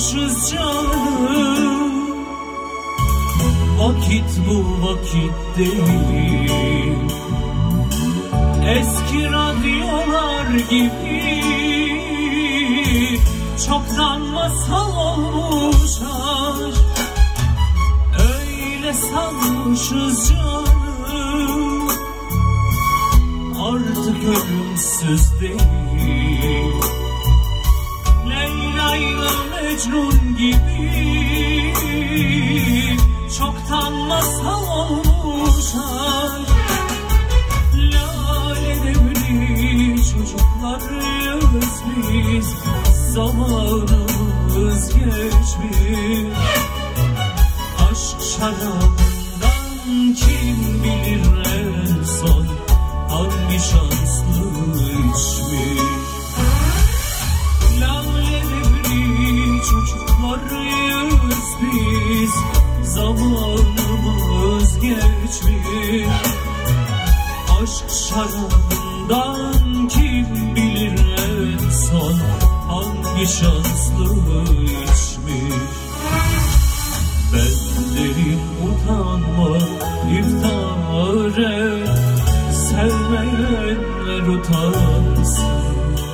sarhoşuz canım. Vakit bu vakit değil, eski radyolar gibi çoktan masal olmuş aşk. Öyle sanmışız canım, artık ölümsüz değil. Leyla ile Mecnun gibi çoktan masal olmuş aşk. Lale devri çocuklarıyız biz, zamanımız geçmiş. Aşk şarabından kim bilir en son hangi şanslı içmiş. Lale devri çocuklarıyız biz, zamanımız geçmiş. Aşk şarabından kim bilir en son hangi şanslı içmiş. Ben derim utanma, iftihar et, sevmeyenler utansın.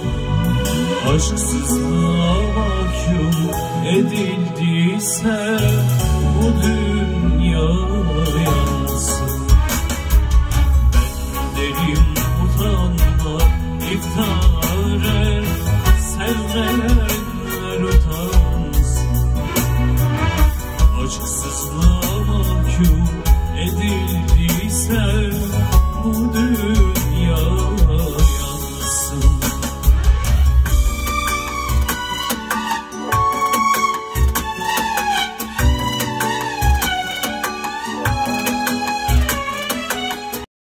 Aşksızlığa mahkum edildiyse bu dünya yansın. Ben derim utanma, iftihar et, sevmeyenler utansın. Aşksızlığa mahkum edildiyse